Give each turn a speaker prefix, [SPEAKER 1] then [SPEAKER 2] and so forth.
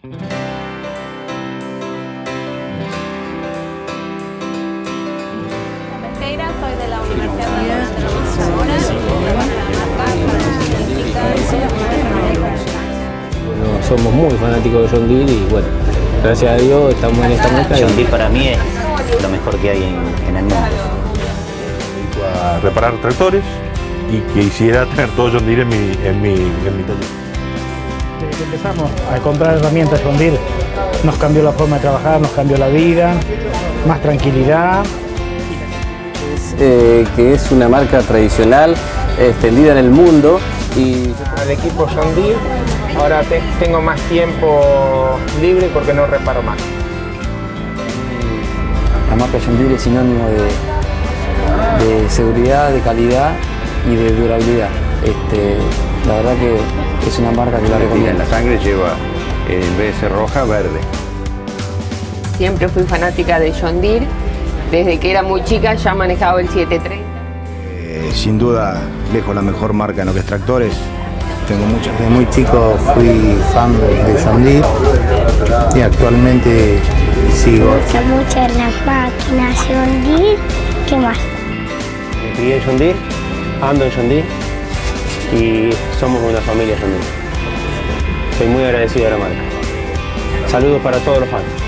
[SPEAKER 1] Soy de la Universidad de Zamora.
[SPEAKER 2] Bueno, somos muy fanáticos de John Deere y bueno, gracias a Dios estamos en esta marca.
[SPEAKER 3] John Deere para mí es lo mejor que hay en el mundo.
[SPEAKER 4] Me dedico a reparar tractores y quisiera tener todo John Deere en mi taller.
[SPEAKER 5] Desde que empezamos a comprar herramientas John Deere nos cambió la forma de trabajar, nos cambió la vida, más tranquilidad.
[SPEAKER 2] Que es una marca tradicional extendida en el mundo y
[SPEAKER 6] al equipo John Deere ahora tengo más tiempo libre porque no reparo más.
[SPEAKER 7] La marca John Deere es sinónimo de seguridad, de calidad y de durabilidad. La verdad que es una marca que la recomiendo.
[SPEAKER 8] En la sangre lleva, en vez de ser roja, verde.
[SPEAKER 9] Siempre fui fanática de John Deere. Desde que era muy chica ya manejaba el 730.
[SPEAKER 10] Sin duda, lejos la mejor marca en lo que es tractores. Tengo muchas.
[SPEAKER 11] Desde muy chico fui fan de John Deere y actualmente sigo.
[SPEAKER 12] Me gustan mucho las máquinas John Deere. ¿Qué más?
[SPEAKER 2] Me crié en John Deere, ando en John Deere y somos una familia John Deere. Estoy muy agradecido de la marca. Saludos para todos los fans.